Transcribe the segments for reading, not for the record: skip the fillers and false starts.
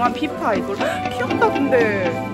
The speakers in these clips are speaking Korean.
유명한 비파 이걸. 귀엽다 근데.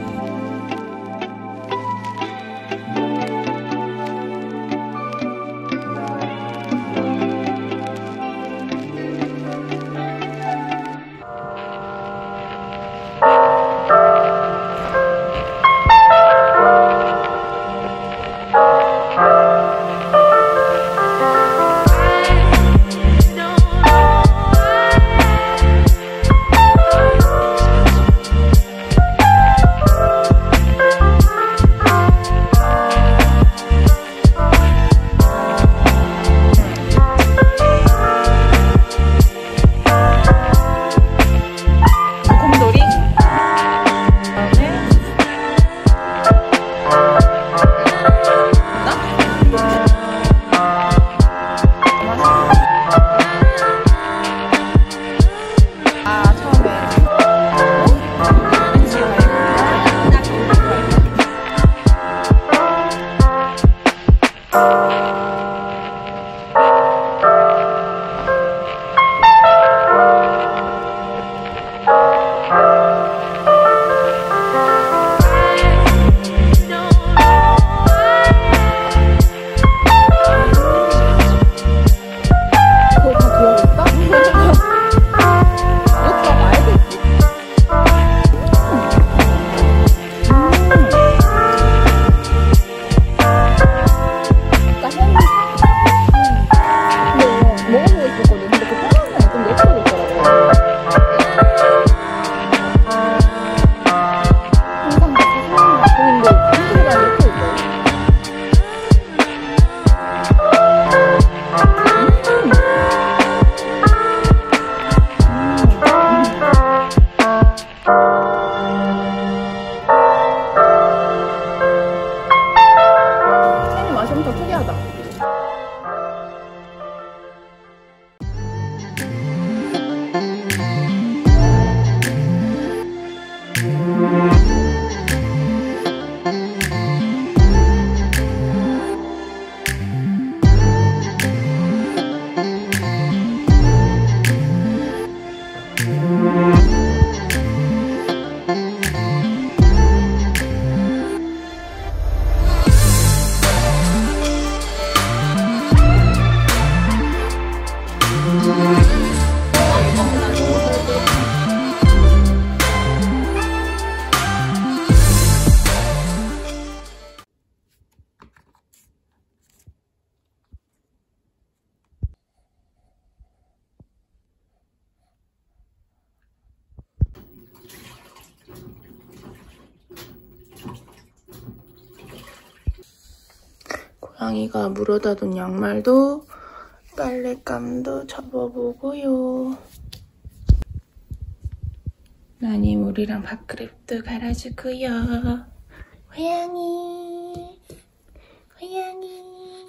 고양이가 물어다 둔 양말도 빨랫감도 접어보고요. 나니 물이랑 밥그릇도 갈아주고요. 고양이 고양이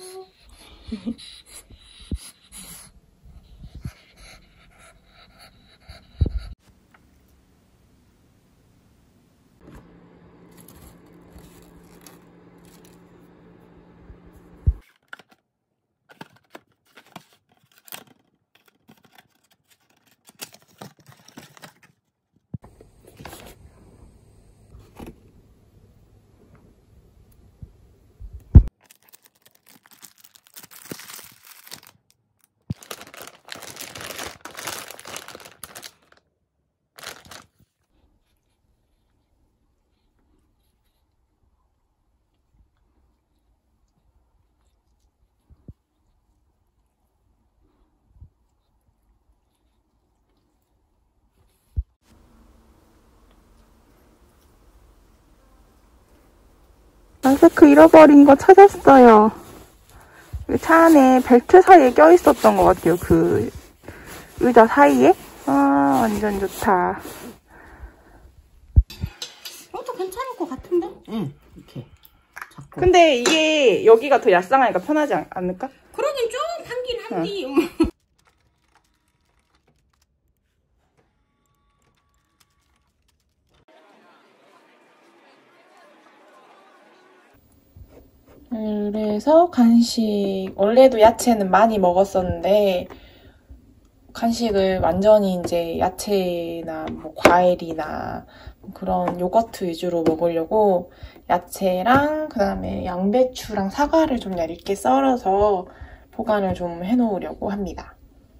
마스크 잃어버린 거 찾았어요. 차 안에 벨트 사이에 껴있었던 것 같아요. 그 의자 사이에. 아, 완전 좋다. 이것도 괜찮을 것 같은데? 응, 이렇게 잡고. 근데 이게 여기가 더 얄쌍하니까 편하지 않을까? 그러긴 좀 한긴 한디. 응. 그래서 간식, 원래도 야채는 많이 먹었었는데 간식을 완전히 이제 야채나 뭐 과일이나 그런 요거트 위주로 먹으려고 야채랑 그다음에 양배추랑 사과를 좀 얇게 썰어서 보관을 좀 해놓으려고 합니다.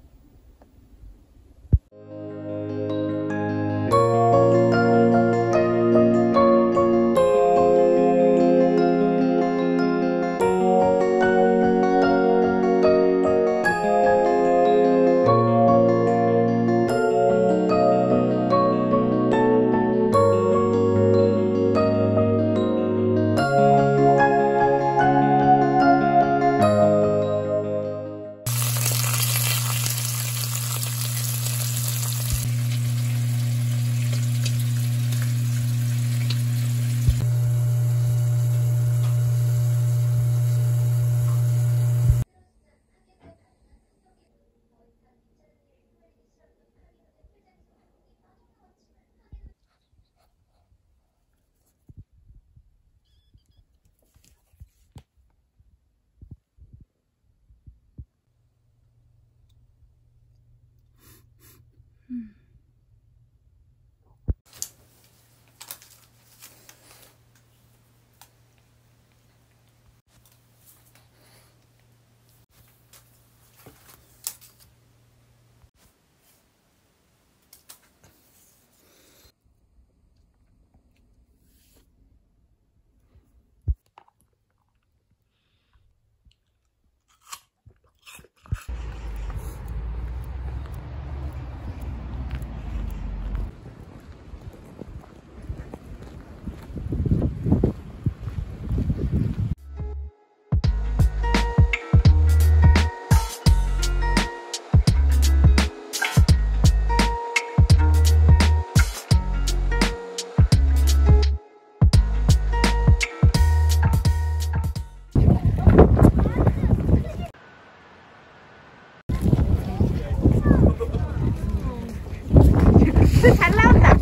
잘 나온다.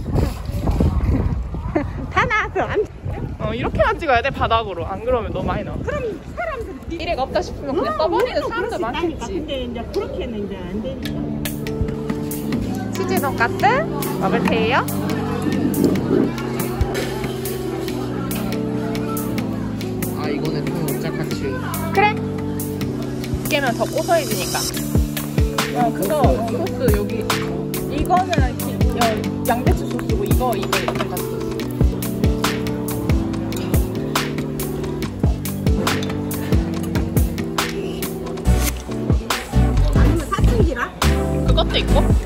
다 나왔어. 이렇게만 찍어야 돼, 바닥으로. 안 그러면 너무 많이 나와. 그럼 사람들이 미래가 없다 싶으면 그냥 써버리는 사람들 많겠지. 근데 이제 그렇게는 이제 안 되니까. 치즈 돈가스 먹을게요. 아 이거는 좀 오짝같이. 그래. 깨면 더 고소해지니까. 그거 소스 여기. 이거는 양배추 소스고 이거 돈가스 소스. 아니면 사춘기라? 그것도 있고.